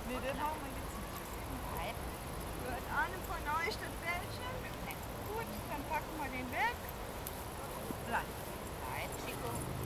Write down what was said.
Nee, den haben wir jetzt nicht. Nein. Hört einem von euch das Bällchen? Gut, dann packen wir den weg. Bleib. Nein, Chico.